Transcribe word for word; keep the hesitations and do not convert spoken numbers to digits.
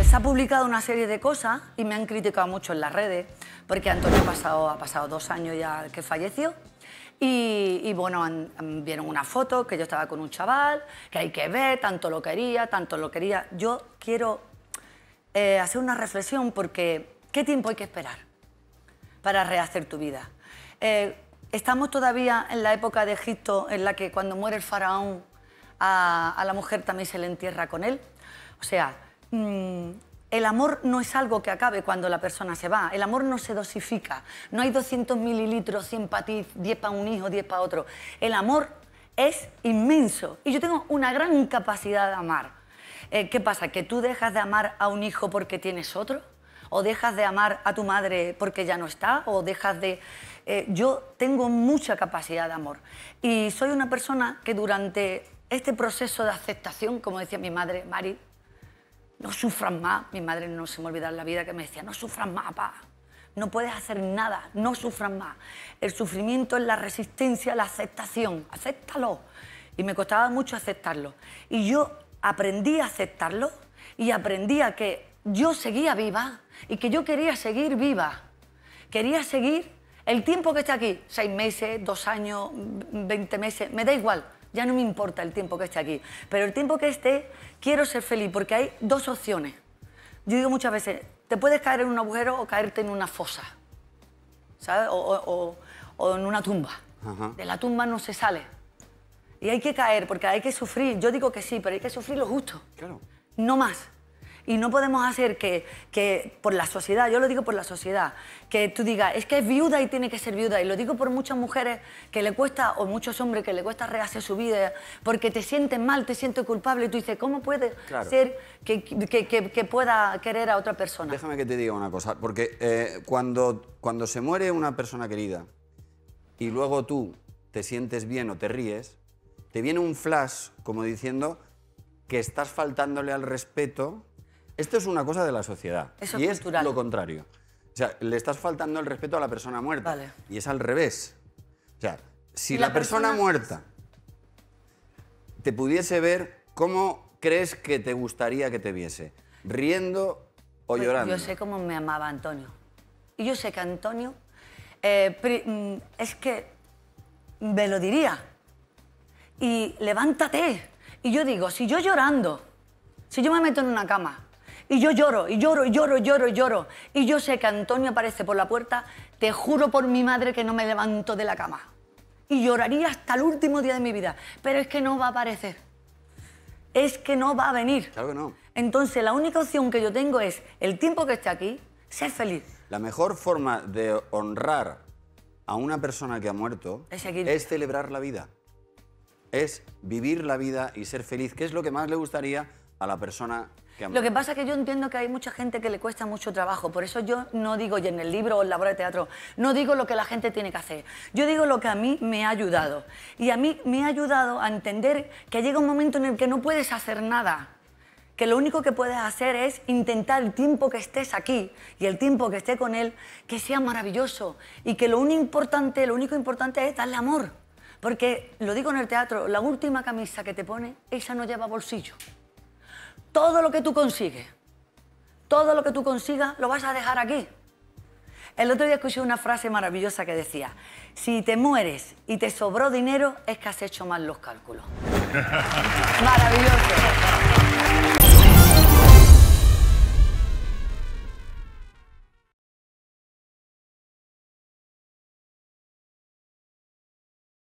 se ha publicado una serie de cosas y me han criticado mucho en las redes, porque Antonio ha pasado, ha pasado dos años ya que falleció. Y, y bueno, han, han, vieron una foto que yo estaba con un chaval, que hay que ver, tanto lo quería, tanto lo quería. Yo quiero eh, hacer una reflexión porque ¿qué tiempo hay que esperar para rehacer tu vida? Eh, estamos todavía en la época de Egipto en la que cuando muere el faraón a, a la mujer también se le entierra con él. O sea, mmm, el amor no es algo que acabe cuando la persona se va. El amor no se dosifica. No hay doscientos mililitros, cien para ti, diez para un hijo, diez para otro. El amor es inmenso. Y yo tengo una gran capacidad de amar. Eh, ¿Qué pasa? ¿Que tú dejas de amar a un hijo porque tienes otro? ¿O dejas de amar a tu madre porque ya no está? ¿O dejas de...? Eh, yo tengo mucha capacidad de amor. Y soy una persona que durante este proceso de aceptación, como decía mi madre, Mari, no sufras más. Mi madre no se me olvida en la vida que me decía, no sufras más, pa. No puedes hacer nada, no sufras más. El sufrimiento es la resistencia a la aceptación. Acéptalo. Y me costaba mucho aceptarlo. Y yo aprendí a aceptarlo y aprendí a que yo seguía viva y que yo quería seguir viva. Quería seguir el tiempo que esté aquí, seis meses, dos años, veinte meses, me da igual. Ya no me importa el tiempo que esté aquí, pero el tiempo que esté, quiero ser feliz, porque hay dos opciones. Yo digo muchas veces, te puedes caer en un agujero o caerte en una fosa, ¿sabes? O, o, o, o en una tumba. Ajá. De la tumba no se sale. Y hay que caer, porque hay que sufrir. Yo digo que sí, pero hay que sufrir lo justo. Claro. No más. Y no podemos hacer que, que por la sociedad, yo lo digo por la sociedad, que tú digas, es que es viuda y tiene que ser viuda. Y lo digo por muchas mujeres que le cuesta, o muchos hombres que le cuesta rehacer su vida, porque te sientes mal, te sientes culpable, y tú dices, ¿cómo puede claro. ser que, que, que, que pueda querer a otra persona? Déjame que te diga una cosa, porque eh, cuando, cuando se muere una persona querida y luego tú te sientes bien o te ríes, te viene un flash como diciendo que estás faltándole al respeto. Esto es una cosa de la sociedad. Eso y es cultural. Es lo contrario. O sea, le estás faltando el respeto a la persona muerta. Vale. Y es al revés. O sea, si la, la persona, persona muerta te pudiese ver, ¿cómo crees que te gustaría que te viese? ¿Riendo o pues llorando? Yo sé cómo me amaba Antonio. Y yo sé que Antonio, eh, es que me lo diría. Y levántate. Y yo digo, si yo llorando, si yo me meto en una cama, y yo lloro, y lloro, y lloro, y lloro, y lloro, y yo sé que Antonio aparece por la puerta, te juro por mi madre que no me levanto de la cama. Y lloraría hasta el último día de mi vida. Pero es que no va a aparecer. Es que no va a venir. Claro que no. Entonces, la única opción que yo tengo es, el tiempo que esté aquí, ser feliz. La mejor forma de honrar a una persona que ha muerto es, es celebrar la vida. Es vivir la vida y ser feliz, que es lo que más le gustaría a la persona que ha muerto. Lo que pasa es que yo entiendo que hay mucha gente que le cuesta mucho trabajo, por eso yo no digo, y en el libro o en la obra de teatro, no digo lo que la gente tiene que hacer, yo digo lo que a mí me ha ayudado. Y a mí me ha ayudado a entender que llega un momento en el que no puedes hacer nada, que lo único que puedes hacer es intentar el tiempo que estés aquí y el tiempo que esté con él, que sea maravilloso, y que lo único importante, lo único importante es darle amor. Porque, lo digo en el teatro, la última camisa que te pone, esa no lleva bolsillo. Todo lo que tú consigues, todo lo que tú consigas, lo vas a dejar aquí. El otro día escuché una frase maravillosa que decía, si te mueres y te sobró dinero, es que has hecho mal los cálculos. Maravilloso.